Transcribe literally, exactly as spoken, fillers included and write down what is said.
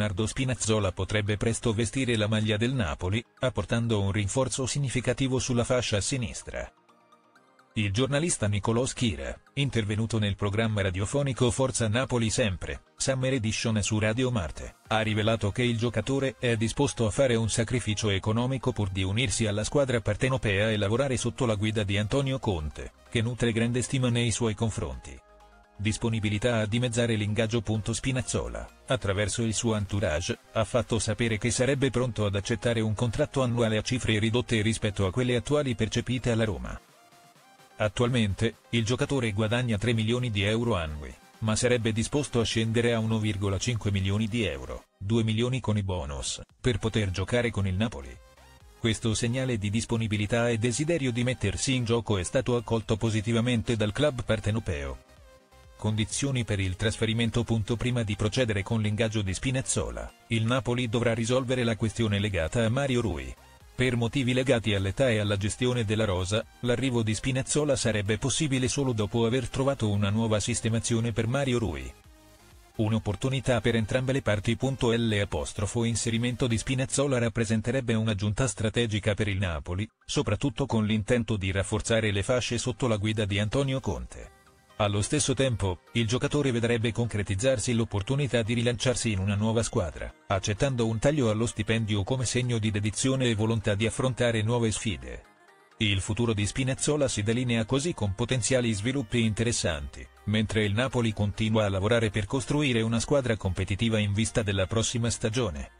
Leonardo Spinazzola potrebbe presto vestire la maglia del Napoli, apportando un rinforzo significativo sulla fascia sinistra. Il giornalista Nicolò Schira, intervenuto nel programma radiofonico Forza Napoli Sempre, Summer Edition su Radio Marte, ha rivelato che il giocatore è disposto a fare un sacrificio economico pur di unirsi alla squadra partenopea e lavorare sotto la guida di Antonio Conte, che nutre grande stima nei suoi confronti. Disponibilità a dimezzare l'ingaggio. Spinazzola, attraverso il suo entourage, ha fatto sapere che sarebbe pronto ad accettare un contratto annuale a cifre ridotte rispetto a quelle attuali percepite alla Roma. Attualmente, il giocatore guadagna tre milioni di euro annui, ma sarebbe disposto a scendere a uno virgola cinque milioni di euro, due milioni con i bonus, per poter giocare con il Napoli. Questo segnale di disponibilità e desiderio di mettersi in gioco è stato accolto positivamente dal club partenopeo. Condizioni per il trasferimento. Prima di procedere con l'ingaggio di Spinazzola, il Napoli dovrà risolvere la questione legata a Mario Rui. Per motivi legati all'età e alla gestione della rosa, l'arrivo di Spinazzola sarebbe possibile solo dopo aver trovato una nuova sistemazione per Mario Rui. Un'opportunità per entrambe le parti. L'inserimento di Spinazzola rappresenterebbe un'aggiunta strategica per il Napoli, soprattutto con l'intento di rafforzare le fasce sotto la guida di Antonio Conte. Allo stesso tempo, il giocatore vedrebbe concretizzarsi l'opportunità di rilanciarsi in una nuova squadra, accettando un taglio allo stipendio come segno di dedizione e volontà di affrontare nuove sfide. Il futuro di Spinazzola si delinea così con potenziali sviluppi interessanti, mentre il Napoli continua a lavorare per costruire una squadra competitiva in vista della prossima stagione.